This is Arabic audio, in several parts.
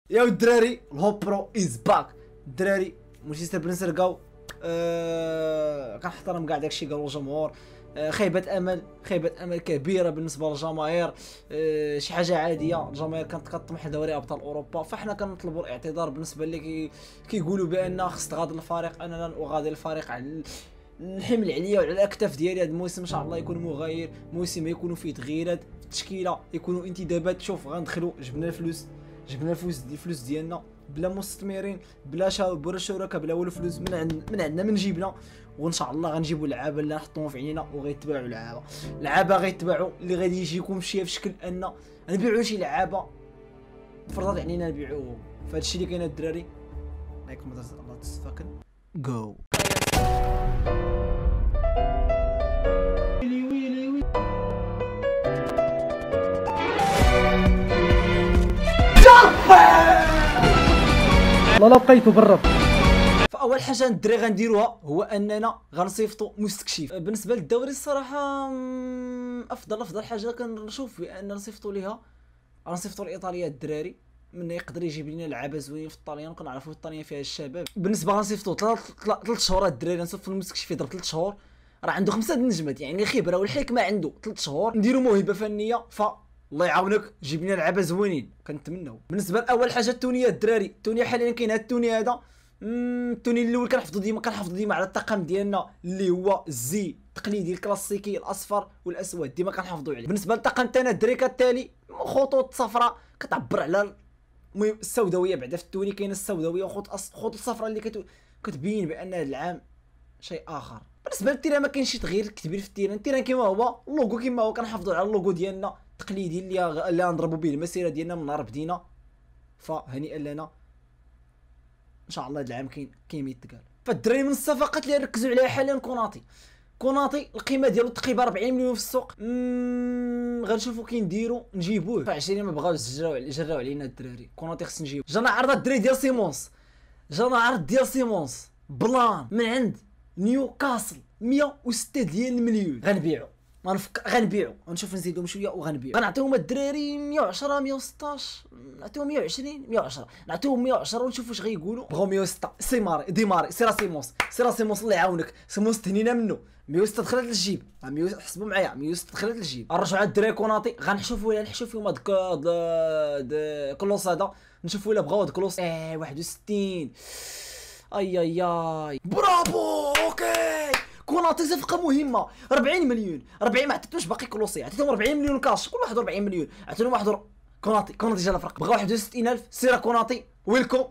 يا الدراري الهوب برو از باك. الدراري مانشستر بنسرقاو كنحترم كاع داكشي قالو الجمهور. خيبة امل كبيره بالنسبه للجماهير. شي حاجه عاديه، الجماهير كانت كطمح لدوري ابطال اوروبا، فاحنا كنطلبوا الاعتذار بالنسبه اللي كيقولوا بان خص تغادر الفريق. انا لن اغادر الفريق على الحمل عليا وعلى الاكتاف ديالي. هذا الموسم ان شاء الله يكون مغاير، موسم يكونوا فيه تغييرات في التشكيله، يكونوا انتدابات. شوف غندخلوا جبنا الفلوس ديالنا بلا مستثمرين، بلا شركاء، بلا والو فلوس من عندنا من جيبنا. وان شاء الله غنجيبوا اللعابه اللي نحطوهم في عينينا وغيتباعوا اللعابه غيتباعوا اللي غادي يجيكم شي في شكل ان نبيعوا شي لعابه فرضات علينا نبيعوهم. فهاد الشيء اللي كاين الدراري. لايك مدرسه الله تسفاكن جو. والله لو بقيتو بالرب. فاول حاجه الدراري غنديروها هو اننا غنصيفطوا مستكشف. بالنسبه للدوري الصراحه افضل حاجه كنشوف بان نصيفطوا ليها، غنصيفطوا لايطاليا. الدراري من يقدر يجيب لنا لعابه زوينين في الطاليان، كنعرفوا الطاليان فيها الشباب. بالنسبه غنصيفطوا 3 شهور. الدراري نصيفطوا المستكشف يضرب 3 شهور، راه عنده 5 النجمات، يعني الخبره والحكمه عنده. 3 شهور نديروا موهبه فنيه، الله يعاونك جيب لنا لعابه زوينين كنتمناو. بالنسبه لاول حاجه التونيه الدراري، التونيه حاليا كاين هاد التوني هذا. التوني الاول كنحفظوا ديما على الطاقم ديالنا اللي هو الزي التقليدي الكلاسيكي الاصفر والاسود، ديما كنحافظوا عليه. بالنسبه للطاقم تاعنا الدراري كالتالي: خطوط صفراء كتعبر على المهم السوداويه. بعدا في التوني كاينه السوداويه وخطوط الصفراء اللي كتبين بان هذا العام شيء اخر. بالنسبه للتيران ما كاينش شي تغيير كبير في التيران كيما هو اللوغو كيما هو. كنحافظوا على اللوغو ديالنا التقليدي اللي غنضربوا به المسيره ديالنا من نهار بدينا. فهنيئا لنا ان شاء الله هذا العام كاين ما يتقال. فالدراري من الصفقات اللي ركزوا عليها حاليا كوناتي القيمه ديالو تقريبا 40 مليون في السوق. غنشوفوا كي نديروا نجيبوه. في 20 ما بغاوش يجراو علينا الدراري. كوناتي خص نجيبو. جانا عرض الدراري ديال سيمونس بلان من عند نيوكاسل 106 ديال المليون. غنبيعو ونشوف نزيدهم شويه وغنبيعو. غنعطيهم الدراري 110 116، نعطيهم 120 110، نعطيهم 110 ونشوف واش غيقولوا. بغاو 106 ديماري سيمونس الله يعاونك. سيمونس تهنينا منه. 106 دخلت للجيب. حسبوا معايا 106 دخلت للجيب. نرجعوا على الدراري كوناتي غنحشوا فيهم هاد كلوس هذا، نشوفوا الا بغاو هاد كلوس 61. اي برافو. اوكي كوناتي صفقه مهمه. 40 مليون 40 ما عطيتوش باقي كلوسي، عطيتهم 40 مليون كاش كل واحد 40 مليون. عطيتهم واحد كوناتي جا الفرق بغا 61000. سير كوناتي ويلكم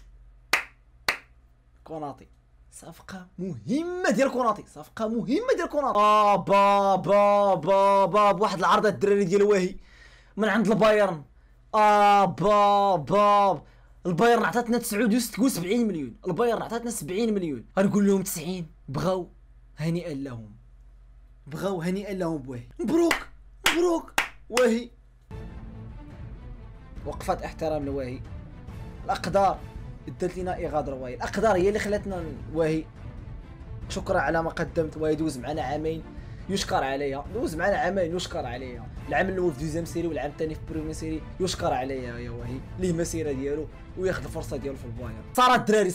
كوناتي. صفقه مهمه ديال كوناتي. باب واحد العرضه الدراري ديال واهي من عند البايرن. باب البايرن عطاتنا 79 مليون. البايرن عطاتنا 70 مليون. غنقول لهم 90. بغاو هنيئا لهم بواهي. مبروك واهي. وقفات احترام لواهي. الاقدار ادت لنا اغاده واهي. الاقدار هي اللي خلاتنا واهي. شكرا على ما قدمت واهي. دوز معنا عامين يشكر عليها. العام الاول في دوزيام سيري والعام الثاني في بريمير سيري يشكر عليها يا واهي. ليه مسيره ديالو وياخذ الفرصه ديالو في البايرن. صار الدراري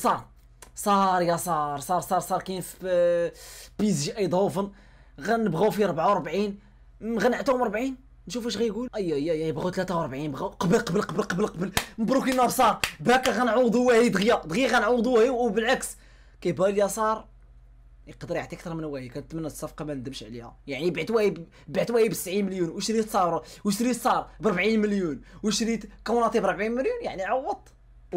صار كاين في PSG ايدهوفن. غنبغاو فيه 44. غنعطيهم 40 نشوف واش غيقول. اي بغاو 43. بغاو قبل. مبروك لنا صار باكا. غنعوضوا واهي دغيا غنعوضوه. وبالعكس كيبان لي صار يقدر يعطي اكثر من واهي. كنتمنى الصفقه ما ندمش عليها. يعني بعت واهي ب 90 مليون وشريت صار ب 40 مليون وشريت كوناتي ب 40 مليون. يعني عوضت.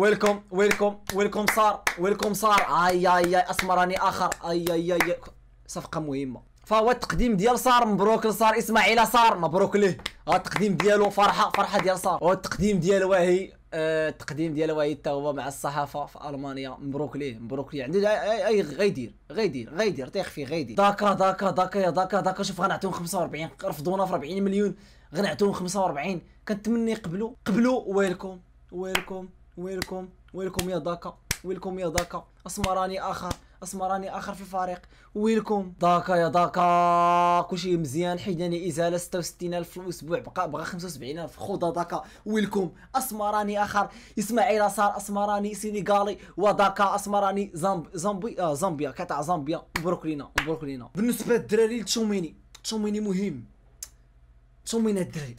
ويلكم صار اي اسمراني اخر. اي صفقه مهمه. فهو التقديم ديال صار. مبروك لصار. اسماعيل صار مبروك ليه. التقديم ديالو فرحه ديال صار. والتقديم ديال واهي حتى هو مع الصحافه في المانيا. مبروك ليه. عنده اي غيدير طيح فيه غيدير. داكا شوف غنعطيهم 45. رفضونا في 40 مليون غنعطيهم 45. كنتمنى قبلوا. ويلكم يا داكا. اسمراني اخر. اسمراني اخر في فريق. ويلكم داكا يا داكا كلشي مزيان، حيداني ازاله 66000 في الاسبوع، بقى 75000. خوضا داكا ويلكم. اسمراني اخر اسماعيل صار اسمراني سينيغالي، وداكا اسمراني زامبيا كتاع زامبيا. مبروك لينا مبروك لينا. بالنسبه للدراري تشوميني مهم. تشوميني الدراري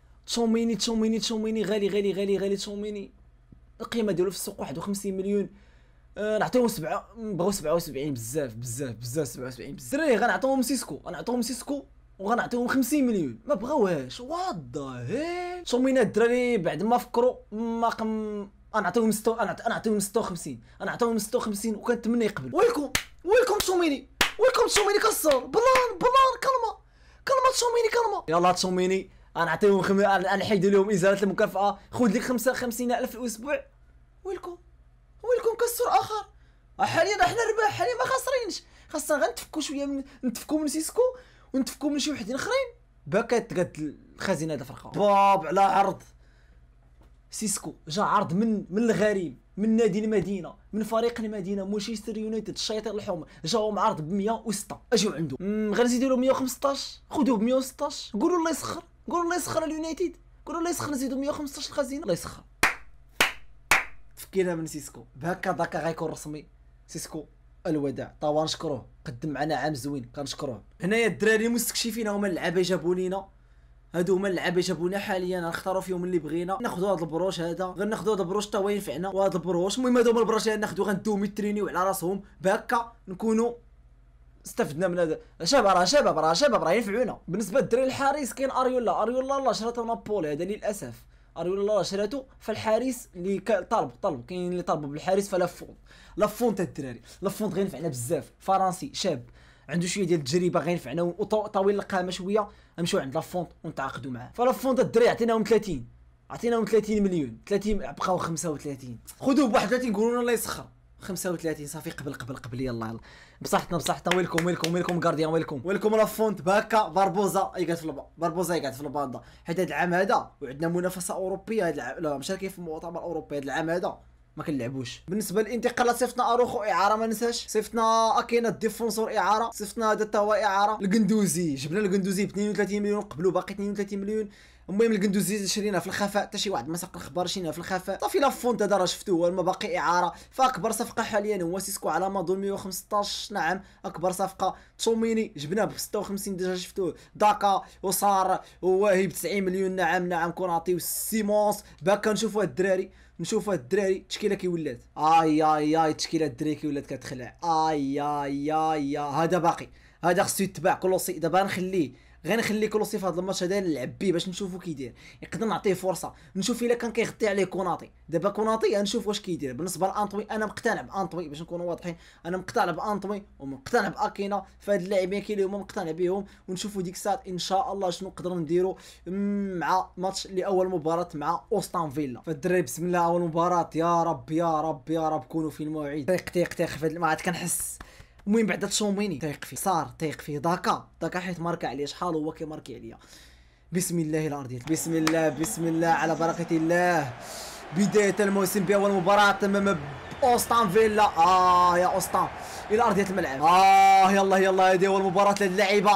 تشوميني غالي تشوميني. القيمه ديالو في السوق 51 مليون. نعطيهم بغاو 77 بزاف 77 بزاف. الدراري غنعطيهم سيسكو وغنعطيهم 50 مليون، ما بغاوهاش. واضا هي تشوميني الدراري بعد ما فكروا ما غنعطيهم 56 غنعطيهم 56 وكنتمنى يقبل. ويلكم تشوميني كسر بلان كلمه تشوميني كلمه. يلا تشوميني غنعطيهم غنحيدوا لهم ازاله المكافاه. خذ لك 55,000 في الاسبوع. ويلكم كسر اخر. حاليا حنا رباح، حاليا ما خاسرينش. خاصنا غنتفكوا شويه نتفكوا من سيسكو ونتفكوا من شي وحدين اخرين باكا تقاد الخزينه هذا فرقه. باب على عرض سيسكو جا عرض من الغريم، من نادي المدينه، من فريق المدينه مانشستر يونايتد الشياطين الحمر. جاهم عرض ب 106 اجيو عنده. غنزيدوا له 115 خذوه ب 116. قولوا الله يسخر اليونايتد، قولوا الله يسخر نزيدوا 115 الخزينه. الله يسخر. تفكينا من سيسكو بهكا داكا غيكون رسمي. سيسكو الوداع طوا نشكروه، قدم معنا عام زوين كنشكروه. هنايا الدراري المستكشفين هما اللعابه جابوا لينا، هادو هما اللعابه جابونا حاليا. غنختاروا فيهم اللي بغينا. ناخذوا هذا البروش هذا، غناخذوا هذا البروش تا هو ينفعنا، وهذا البروش. المهم هادو هما البروش اللي غناخذوا غندوهم يترينيو على راسهم بهكا نكونوا استفدنا من هذا. شباب راه ينفعونا. بالنسبه للدراري الحارس كاين اريولا الله شراته نابولي هذا للاسف. اريولا الله شراته. فالحارس اللي طلب كاين اللي طلبوا بالحارس لافونت الدراري لافونت غينفعنا بزاف. فرنسي شاب عنده شويه ديال التجربه غينفعنا، وطويل القامه شويه. نمشيو عند لافونت ونتعاقدوا معاه. فلافونت الدراري عطيناهم 30 مليون. 30 بقاو 35. خذوه ب 31 قولوا لنا الله يسخر. 35 صافي. قبل يلا بصحتنا. ويلكم غارديان. ويلكم لافونت بهكا. باربوزا يقعد في الباندا حيت هذا العام هذا وعندنا منافسه اوروبيه. لا مشاركين في المؤتمر الاوروبي هذا العام هذا ما كنلعبوش. بالنسبه للانتقالات صيفطنا اروخو اعاره ما ننساش، صيفطنا اكينا الديفونسور اعاره، صيفطنا هذا تا هو اعاره. القندوزي جبنا القندوزي ب 32 مليون، قبلوا باقي 32 مليون. المهم القندوزي شريناه في الخفاء، حتى شي واحد ما ساق الخبر، شريناه في الخفاء صافي. لافونت هذا راه شفتوه ما باقي اعاره. فاكبر صفقه حاليا هو سيسكو على ما اظن 115. نعم اكبر صفقه. تشوميني جبناه ب 56 ديجا شفتوه. داكا وصار وواهي ب 90 مليون. نعم كوناتي وسيمونس. باكا نشوفوا الدراري التشكيله كي ولات. اي التشكيله الدراري كي ولات كتخلع. اي هذا باقي، هذا خصو يتباع كلوسي. دابا غنخلي كلوسي في هذا الماتش هذا نلعب بيه باش نشوفو كيدير. نقدر نعطيه فرصه نشوف الا كان كيغطي عليه كوناتي. دابا كوناتي غنشوف واش كيدير. بالنسبه لانطوي انا مقتنع بانطوي باش نكونوا واضحين. انا مقتنع بانطوي ومقتنع باكينا. فهاد اللاعبين كاين اللي هما مقتنع بهم، ونشوفوا ديك الساعه ان شاء الله شنو نقدروا نديروا مع ماتش لاول مباراه مع اوستون فيلا. فالدراري بسم الله اول مباراه. يا رب كونوا في الموعد. تيق ما عاد كنحس. المهم بعدا تشوميني تيق فيه داكا حيت ماركا عليا. شحال هو كيماركي عليا. بسم الله الارض. بسم الله على بركه الله. بدايه الموسم باول مباراه امام اوستون فيلا. يا اوستون الى ارضيه الملعب. يلا هذه اول مباراه للعيبه.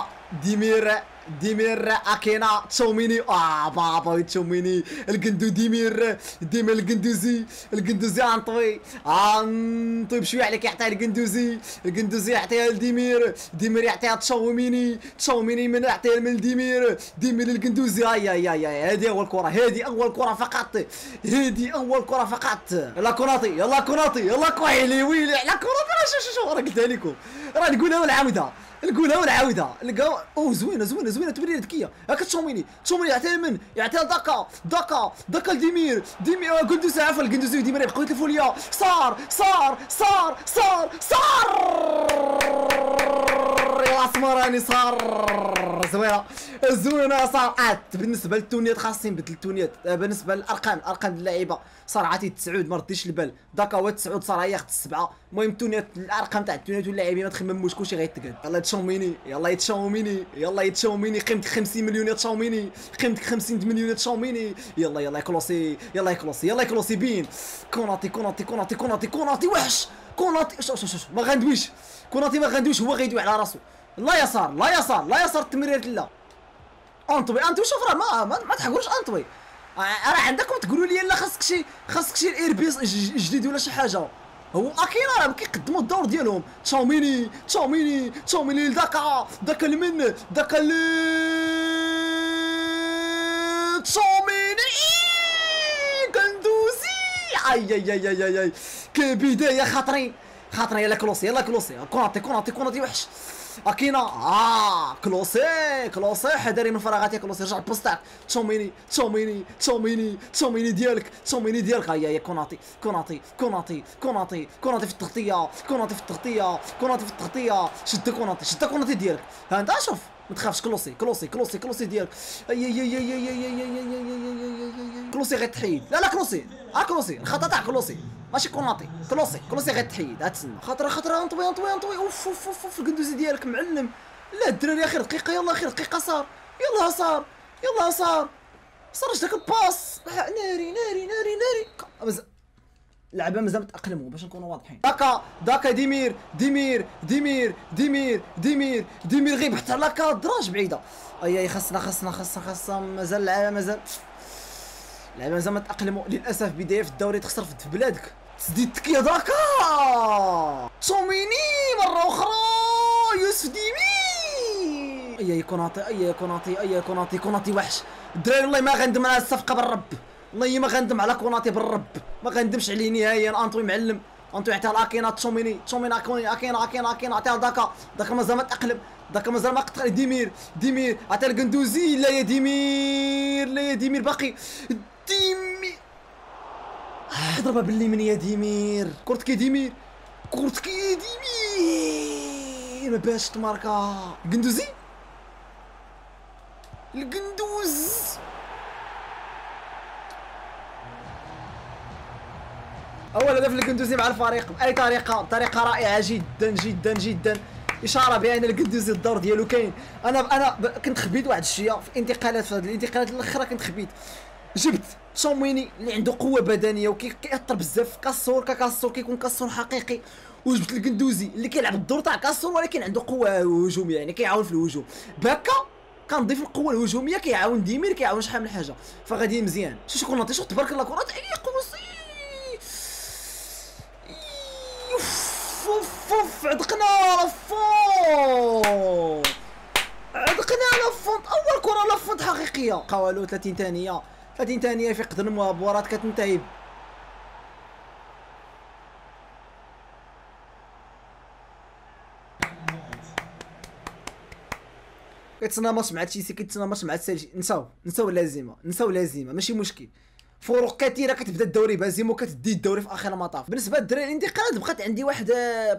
ديمير اكينا تشوميني. بابا تشوميني القندو ديمير القندوزي انطوي بشويه عليك يعطيها القندوزي يعطيها لديمير يعطيها تشوميني من يعطيها من ديمير القندوزي. هذه اول كره فقط. يلا كوناتي كويلي ويلي على كوناتي. شو راه قلتها لكم، راه نقولها ونعاودها. زوينه تبرير ذكيه. هاكا تشوميني يعطيها داكا لديمير قندوزي. عفوا القندوزي وديمير يبقاو يتلفوا ليا. صار يا اسمراني. صار زوينه صارت. بالنسبه للتونيات خاصين نبدل التونيات. بالنسبه للارقام اللعيبه صار عطيت 9 ما رديش البال. داكا هو 9 صار ياخذ 7. المهم التونيات الارقام تاع التونيات واللاعبين ما تخمموش كلشي غيتقاد. يلا يتشوميني قيمتك 50 مليون يا تشوميني. قيمتك 50 مليون يا تشوميني. يلا كلوسي بين. كوناتي وحش كوناتي شوف ما غندويش كوناتي ما غندويش هو غيدوي على راسو لا يسار لا يسار لا يسار التمريرات لا انطوي شوف راه ما تحقروش انطوي راه عندكم تقولوا لي لا خاصك شي الايربيس جديد ولا شي حاجه هو اكينا راه كيقدموا الدور ديالهم تشاوميني داكا لمن داكا تشاوميني كندوزي اي كبدايه خاطرين يلا كلوسي كوناتي وحش اكينا كلوسي حذري من فراغات يا كلوسي رجع البوست تاعك تشاوميني ديالك هيا كوناتي في التغطيه شد كوناتي ديالك ها انت شوف ما تخافش كلوسي ديالك كلوسي غيتحيد لا كلوسي الخطا تاع كلوسي ماشي كوناتي كلوسي غيتحيد هاتسنى خاطر انطوي اوف القندوزي ديالك معلم لا الدراري اخر دقيقه يلا اخر دقيقه صار يلا صار رج داك الباس ناري اللعبه مازال متاقلموا باش نكونوا واضحين داكا ديمير غيب حتى على كادراج بعيده اي خاصنا مازال اللعبه مازال ما تاقلموا للاسف بدايه في الدوري تخسر في بلادك تسديدتك يا داكا توميني مره اخرى يوسف ديمير اي كوناتي وحش الدراري والله ما غندم على الصفقه بالرب والله ما غندم على كوناتي بالرب ما غندمش عليه نهائيا انطوي معلم انطوي عطيها لاكينا تشوميني اكينا عطيها داكا مازال ما تاقلم مازال ما قطع ديمير عطيها القندوزي لا يا ديمير باقي ديمير ضربها باليمين يا ديمير كورتك يا ديمير ما باش تماركا القندوز اول هدف للقندوزي مع الفريق باي طريقه رائعه جدا اشاره بان القندوزي الدور ديالو كاين انا كنت خبيت واحد الشويه في الانتقالات في هذه الانتقالات الاخرى كنت خبيت جبت تشاوميني اللي عنده قوه بدنيه وكيأثر بزاف كاسور كيكون كاسور حقيقي وجبت القندوزي اللي كيلعب الدور تاع كاسور ولكن عنده قوه هجوميه يعني كيعاون في الهجوم بهكا كنضيف القوه الهجوميه كيعاون ديمير كيعاون شحال من حاجه فغادي مزيان شوف كوناتي شوف تبارك الله كوناتي قوسي عدقنا لفونت اول كره لفونت حقيقيه قوالو 30 ثانيه في قدر المباراة كتنتهي كيتسنى ماتش مع تشيلسي كيتسنى ماتش مع تشيلسي نساو لازمه ماشي مشكل فروق كثيره كتبدا الدوري بهزيمه وكتدي الدوري في اخر المطاف بالنسبه للدراري الانتقالات بقات عندي واحد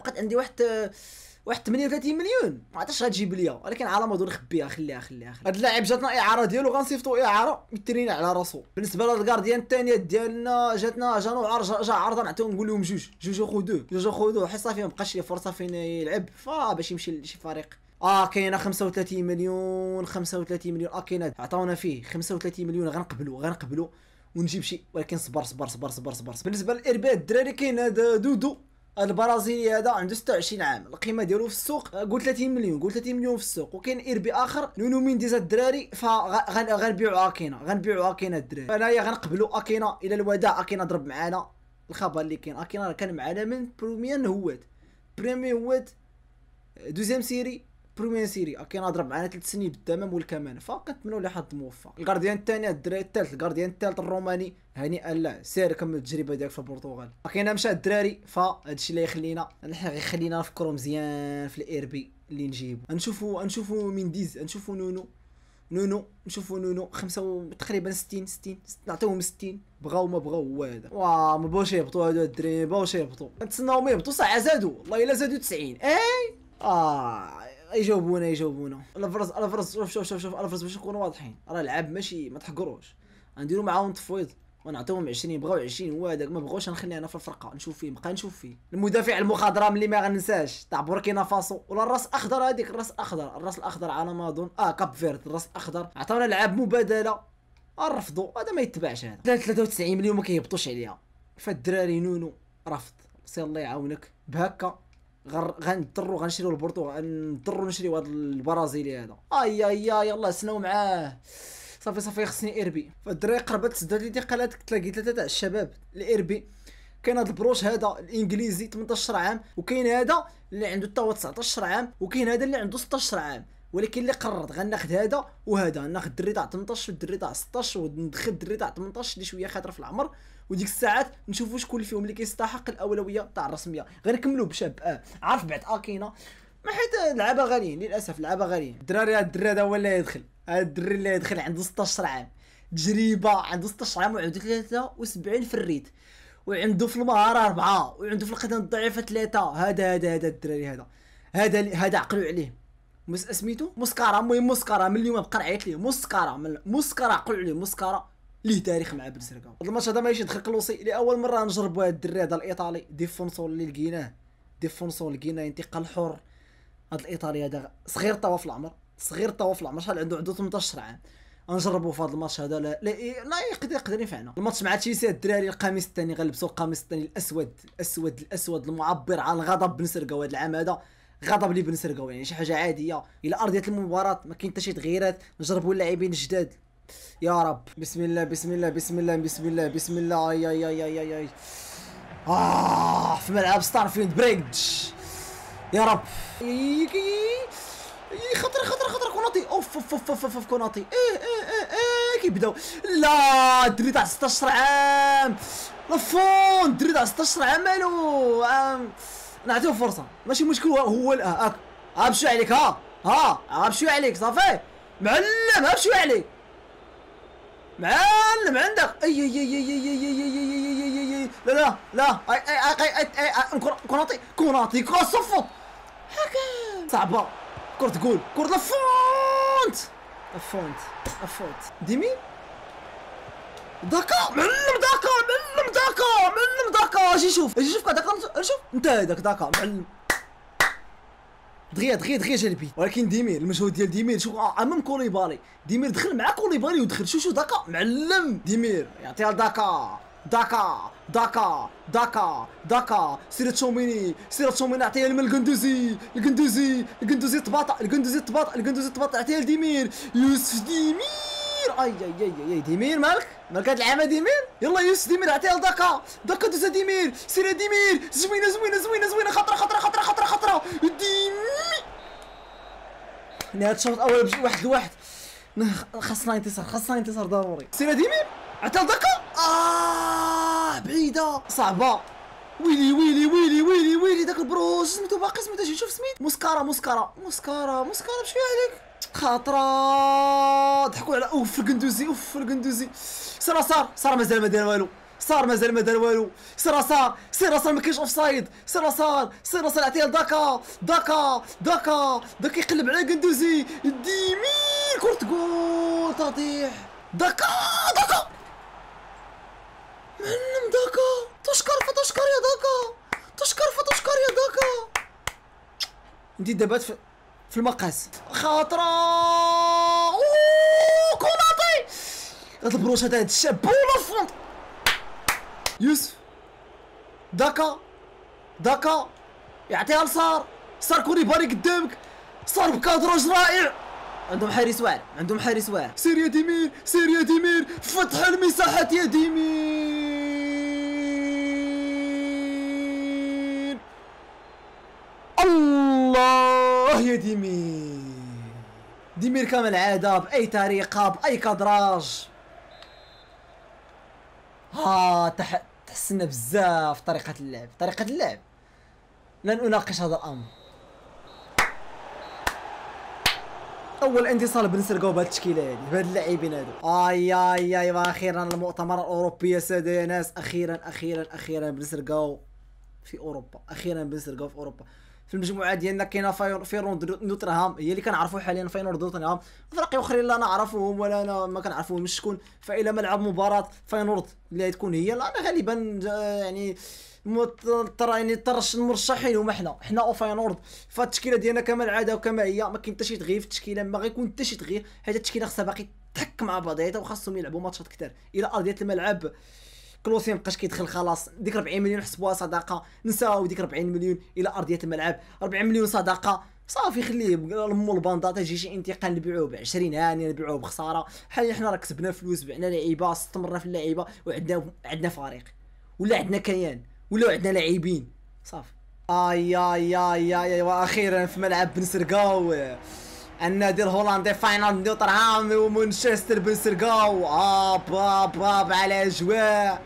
38 مليون ما عرفتش غتجيب ليا ولكن على ما دون نخبيها خليها هاد اللاعب جاتنا اعاره ديالو غنصيفطو اعاره مترين على راسو بالنسبه للكارديان الثانيه ديالنا جا عرضه نعطيو نقول لهم جوج خذوه حيت صافي مابقاش ليه فرصه فين يلعب باش يمشي لشي فريق كاينه 35 مليون كاينه عطاونا فيه 35 مليون غنقبلو ونجيب شي ولكن صبر بالنسبه للارباء الدراري كاين هذا دودو البرازيلي هذا عنده 26 عام القيمه ديالو في السوق قول 30 مليون في السوق وكاين ايربي اخر نونو مينديز الدراري فغنبيعوا اكينا الدراري انايا غنقبلوا اكينا الى الوداع اكينا ضرب معانا الخبر اللي كاين اكينا كان معانا من بريمير هوات دوزيام سيري اكينا ضرب معانا 3 سنين بالتمام والكمال فكنتمنوا له حظ موفق الغارديان الثاني الدراري الثالث الروماني هنيئا له سير كمل التجربه ديالك في البرتغال اكينا مشى الدراري فهادشي اللي يخلينا نفكروا مزيان في الايربي اللي نجيبو نشوفوا مينديز نشوفوا نونو تقريبا 60 نعطيوهم 60 بغاو ما بغاو هو هذا ما بغاوش يهبطوا هادو الدراري نتسناوهم يهبطوا ساعه زادوا والله الا زادوا 90 يجاوبونا الفرز شوف الفرز باش نكونوا واضحين راه العاب ماشي ما تحقروش غنديروا معاهم تفويض ونعطيوهم 20 بغاو 20 هو هذاك ما بغاوش نخليه انا في الفرقه نشوف فيه المدافع المخضرم اللي ما غننساش تاع بوركينا فاسو ولا الراس الاخضر هذيك الراس الاخضر على ما اظن كاب فيرد الراس الاخضر عطاونا لعاب مبادله رفضوا هذا ما يتبعش هذا 93 مليون ما كيهبطوش عليها فالدراري نونو رفض سي الله يعاونك بهكا غنضطروا غنشريو البرتغال، نضطروا نشريو هذا البرازيلي هذا. اي اي اي يلاه سناو معاه. صافي خصني اربي. فالدراري قربت تسدد لي انتقالات، تلاقيت ثلاثه تاع الشباب الاربي. كاين هذا البروش هذا الانجليزي 18 عام، وكاين هذا اللي عنده حتى هو 19 عام، وكاين هذا اللي عنده 16 عام. ولكن اللي قررت غناخذ هذا وهذا، ناخذ الدري تاع 18 والدري تاع 16 وندخل الدري تاع 18 اللي شويه خاطر في العمر، وديك الساعات نشوفوا شكون اللي فيهم اللي كيستحق الاولويه تاع الرسميه. غير نكملوا بشاب عارف بعد اكينا، ما حيت لعبه غاليين للاسف، لعبه غاليين. الدراري هذا الدري هذا هو اللي يدخل، هذا الدري اللي يدخل عنده 16 عام، تجربه عنده 16 عام وعنده 73 في الريت، وعنده في المهاره 4، وعنده في القدم الضعيفه 3. هذا الدراري هذا عقلوا عليه. سميتو مسكارا. المهم مسكارا من اليوم بقى نعيط ليه مسكارا عقلوا عليه. مسكارا ليه تاريخ مع بن سرقاو. هذا الماتش هذا ماشي دخل كلوسي لاول مره نجربوا هذا الدري هذا الايطالي ديفونسور اللي لقيناه. انتقال حر. هذا الايطالي هذا صغير طوا في العمر، شحال عنده 18 عام. نجربوا في هذا الماتش هذا. لا يقدر ينفعنا. الماتش مع تشيلسي الدراري القميص الثاني غلبسوا القميص الثاني الاسود المعبر عن الغضب بن سرقاو. هذا العام هذا غضب لي بن سرقاو، يعني شي حاجه عاديه. الى ارضيه المباراه ما كاين حتى شي تغييرات. نجربوا اللاعبين الجداد يا رب. بسم الله اي في ملعب ستارفيلد بريدج يا رب. خطر كوناتي. اوف كوناتي. كيبداو. لا الدري تاع 16 عام لافون. الدري تاع 16 عام مالو. نعطيو فرصه ماشي مشكل. هو هاك بشوي عليك. ها بشوي عليك صافي معلم. ها بشوي عليك معلم عندك. لا كوناتي صفط حكم صعبه. كرة تقول كرة لافونت ديمي داكا. معلم داكا اجي شوف داكا. شوف انت هذاك داكا معلم. دغيا جلبي. ولكن ديمير المجهود ديال ديمير شوف امام كوليبالي. ديمير دخل مع كوليبالي ودخل. شوف داكا معلم. ديمير يعطيها داكا. سير تشوميني عطيها لما القندوزي طباط عطيها لديمير. يوسف ديمير. اي ديمير مالك هاد العامه ديمير. يلا يوسف ديمير عطيها لداكا. دوزا ديمير. سير ديمير. زوينه خطره ديمير. نهاية الشوط الاول بشي 1-1. خاصنا انتصار ضروري. سير ديمير عطيها لداكا. بعيده صعبه. ويلي داك البروش سميتو باقي شوف سميت مسكارا بشويه عليك خاطره. ضحكوا على القندوزي. صار مازال ما دار والو. صار ما كاينش اوفسايد. صار عطيه لداكا. داكا يقلب على القندوزي. ديمير كرة جول تطيح. داكا معلم. داكا تشكر يا داكا. انتي دابا في المقاس خاطره. كوناتي. هاد البروش هذا الشاب بولافونت. يوسف داكا يعطيها لصار كوليبالي قدامك. صار بكادراج رائع. عندهم حارس واعر. سير يا ديمير. فتح المساحات يا ديمير. الله يا ديمير كما العاده باي طريقه باي كادراج. تحسنا بزاف طريقه اللعب. لن اناقش هذا الامر. اول انتصار بن سرقاو بهذه التشكيله هذه بهاد اللاعبين هادو. اي واخيرا المؤتمر الاوروبي يا ساده يا ناس. اخيرا بن سرقاو في اوروبا. في المجموعه ديالنا كاينه فاينورد نوتنهام هي اللي كنعرفوا حاليا. فاينورد نوتنهام فرق اخرين لا نعرفوهم ولا انا ما كنعرفوهمش شكون. فإلى ملعب مباراه فاينورد اللي تكون هي لا غالبا يعني ترش المرشحين هما حنا او فاينورد. فالتشكيله ديالنا كما العاده وكما هي ما كاين حتى شي تغيير في التشكيله. ما غيكون حتى شي تغيير حيت التشكيله خصها باقي تحك مع بعضياتها وخاصهم يلعبوا ماتشات كثار الى ارضيه الملعب. كلوسي مابقاش كيدخل خلاص. ديك 40 مليون حسبوها صدقه، نساو ديك 40 مليون الى ارضيه الملعب. 40 مليون صدقه صافي خليه لمو الباندا تجي شي انتقال نبيعوه ب 20 هانيه، نبيعوه بخساره. حاليا حنا راه كسبنا فلوس، بعنا لعيبه، استمرنا في اللعيبه، وعندنا فريق ولا عندنا كيان ولا عندنا لاعبين صافي. اي اي اي اي واخيرا في ملعب بن سرقاو النادي الهولندي فاينال نوترهام ومانشستر بن سرقاو. باب على اجواء.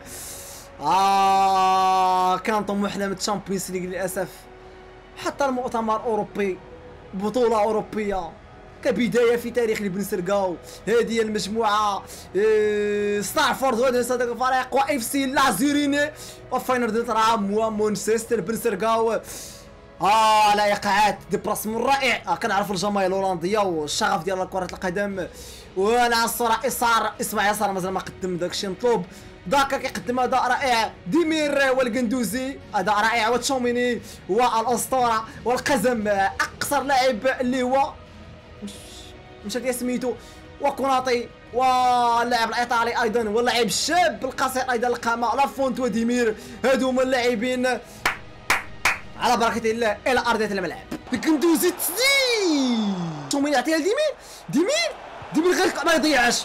كان طموحنا من الشامبيونز ليغ للاسف، حتى المؤتمر الاوروبي، بطوله اوروبيه كبدايه في تاريخ بن سرقاو. هذه هي المجموعه، ستارفورد وهذا صديق الفريق واف سي لازيريني وفاينل نوترهام ومانشستر بن سرقاو. لايقعات ديبلاسمون رائع. كنعرف الجماهير الهولنديه والشغف ديال كره القدم. وانا الصراحه اسمع يسار مازال ما قدم داكشي مطلوب. داكا كيقدم اداء رائع، ديمير والقندوزي اداء رائع، وتشوميني والاسطوره والقزم اقصر لاعب اللي هو مشى ديال سميتو، وكوناتي واللاعب الايطالي ايضا، واللاعب الشاب القصير ايضا القامه لافونت وديمير. هادو هما اللاعبين على بركه الله الى ارضيه الملعب. القندوزي تسديد، تشوميني يعطيها لديمير، ديمير غير ما يضيعش.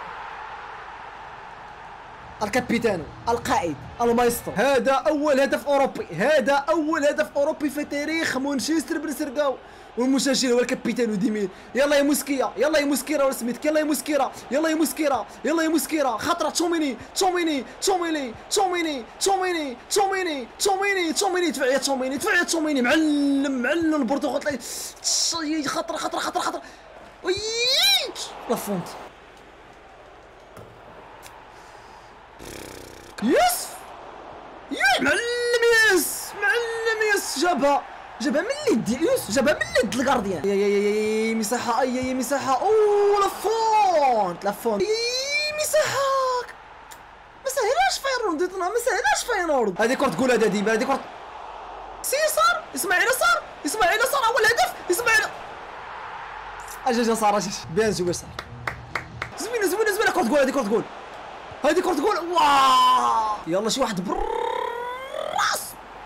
الكابيتانو، القائد، المايسترو. هذا اول هدف اوروبي، هذا اول هدف اوروبي في تاريخ مانشستر بن سرقاو، والمسجل هو الكابيتانو ديمير. يلا يا مسكيه، يلا يا مسكيره ولا سميتك، يلا يا مسكيره، يلا يا مسكيره، يلا يا مسكيره. خطره تشوميني دفع يا تشوميني، معلم البرتغال. خطره لافونت. يس معلم يس جابها من اليد يس، جابها من اليد الكارديان. يا مساحه، اي مساحه. لافونت مساحه. ما سهلاش فاينورد. هذه كرة جول، هذا ديما هذه كرة يسار. اسماعيل صار اول هدف. اسماعيل اجا صار بيان زوين صار. زوينه كرة جول، هذه كرة جول. واو يلا شي واحد بالراس.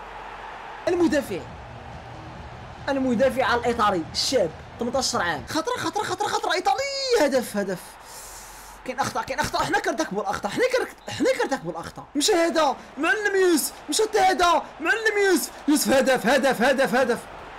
المدافع الايطالي الشاب 18 عام. خطره ايطالي. هدف. كاين اخطاء. حنا كنرتكبوا الاخطاء. مشى هذا معلم يوسف، مشى حتى هذا معلم يوسف. هدف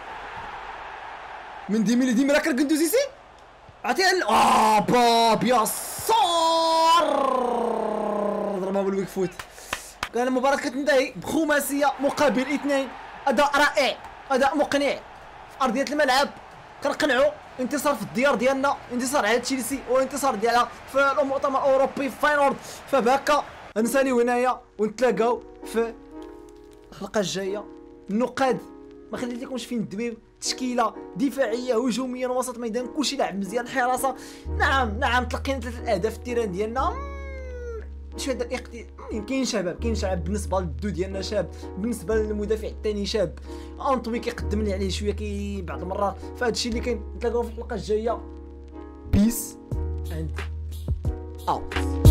من ديمير. راك القندوزي سي عطيها باب يا صار ضربها بالويك فوت. كان المباراة كتنتهي بخماسية مقابل 2. اداء رائع، اداء مقنع في ارضية الملعب. كنقنعوا انتصار في الديار ديالنا، انتصار على تشيلسي وانتصار ديالها في المؤتمر الاوروبي في فاينورد. فبهكا نساليو هنايا ونتلاقاو في الحلقة الجاية. النقاد ما خليت لكمش فين ندويو. تشكيله دفاعيه هجوميا وسط ميدان كلشي لاعب مزيان. الحراسه نعم تلقينا 3 الاهداف. التيران ديالنا شويه كاين شباب بالنسبه للدو ديالنا، شاب بالنسبه للمدافع الثاني شاب. انطوي كيقدم لي عليه شويه بعض المرات. فهاد الشيء اللي كاين. نتلاقاو في الحلقه الجايه. بيس اند اوت.